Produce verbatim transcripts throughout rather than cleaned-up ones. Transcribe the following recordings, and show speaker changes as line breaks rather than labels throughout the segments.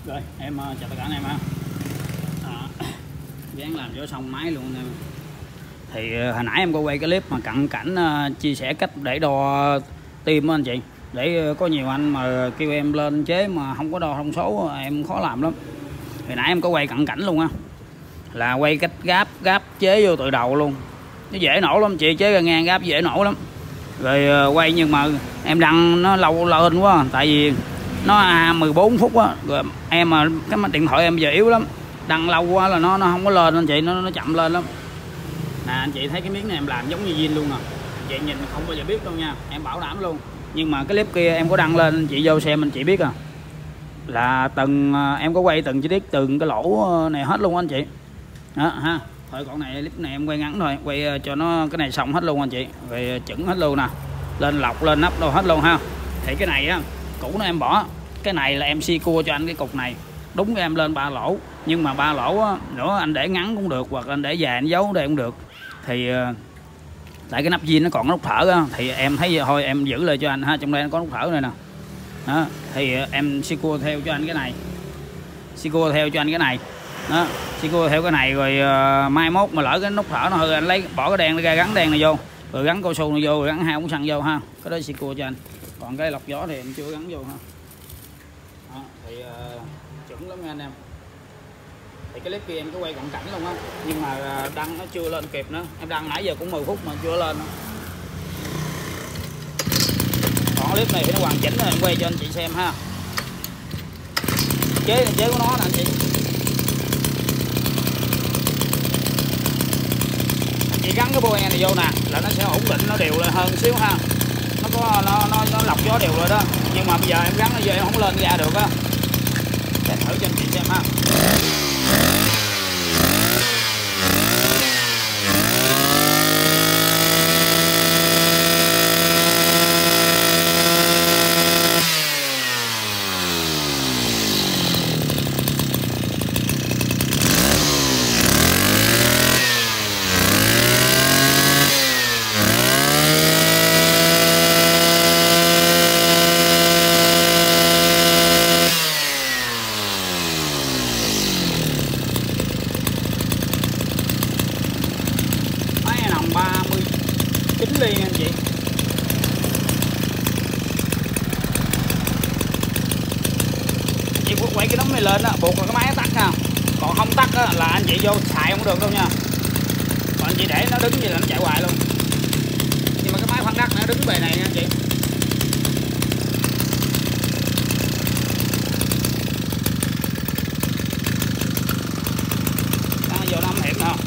Rồi em chào tất cả anh em ha. À, dán làm cho xong máy luôn em. Thì hồi nãy em có quay cái clip mà cận cảnh uh, chia sẻ cách để đo tim á anh chị, để uh, có nhiều anh mà kêu em lên chế mà không có đo thông số em khó làm lắm. Hồi nãy em có quay cận cảnh luôn á, là quay cách gáp gáp chế vô từ đầu luôn, nó dễ nổ lắm chị, chế ra ngang gáp dễ nổ lắm. Rồi uh, quay nhưng mà em đăng nó lâu lên quá, tại vì nó à, mười bốn phút á, rồi em mà cái điện thoại em giờ yếu lắm, đăng lâu quá là nó nó không có lên anh chị, nó nó chậm lên lắm. Nè anh chị thấy cái miếng này em làm giống như zin luôn nè, anh chị nhìn không bao giờ biết đâu nha, em bảo đảm luôn. Nhưng mà cái clip kia em có đăng lên, anh chị vô xem anh chị biết à, là từng em có quay từng chi tiết từng cái lỗ này hết luôn anh chị đó ha. Thôi còn này clip này em quay ngắn thôi, quay cho nó cái này xong hết luôn anh chị, về chuẩn hết luôn nè, lên lọc lên nắp đâu hết luôn ha. Thì cái này á cũ nó em bỏ, cái này là em xi cua cho anh cái cục này, đúng em lên ba lỗ, nhưng mà ba lỗ á, nữa anh để ngắn cũng được, hoặc anh để dài anh giấu đây cũng được. Thì tại cái nắp zin nó còn nút thở á, thì em thấy thôi em giữ lại cho anh ha, trong đây nó có nút thở này nè đó. Thì em xi cua theo cho anh cái này, xi cua theo cho anh cái này đó, xi cua theo cái này rồi uh, mai mốt mà lỡ cái nút thở nó hư, anh lấy bỏ cái đèn ra gắn đèn này vô, rồi gắn cao su này vô, rồi gắn hai ống xăng vô ha, cái đó xi cua cho anh. Còn cái lọc gió thì em chưa gắn vô ha đó, thì uh, chuẩn lắm nha anh em. Thì cái clip kia em có quay cận cảnh luôn á, nhưng mà đăng nó chưa lên kịp nữa, em đăng nãy giờ cũng mười phút mà chưa lên nữa. Còn clip này thì nó hoàn chỉnh rồi em quay cho anh chị xem ha, chế chế của nó nè anh chị. Anh chị gắn cái boe này vô nè là nó sẽ ổn định, nó đều lên hơn xíu ha, nó có nó nó, nó lọc gió đều rồi đó. Nhưng mà bây giờ em gắn nó vô em không lên ra được á, để thử cho anh chị xem ha. ba mươi chín ly nha anh chị. Chị quay cái đống này lên á, buộc là cái máy tắt ha, còn không tắt á, là anh chị vô xài không được đâu nha. Còn anh chị để nó đứng như là nó chạy hoài luôn, nhưng mà cái máy khoan đắt nó đứng bề này nha anh chị. Đang vô năm hiệp nè.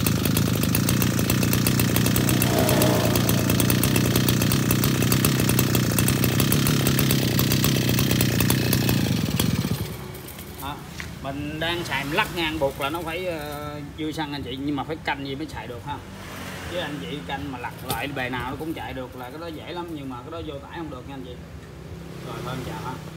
Mình đang xài lắc ngang buộc là nó phải uh, dư xăng anh chị, nhưng mà phải canh gì mới xài được ha, chứ anh chị canh mà lặt lại bề nào nó cũng chạy được là cái đó dễ lắm, nhưng mà cái đó vô tải không được nha anh chị. Rồi thôi chào ha.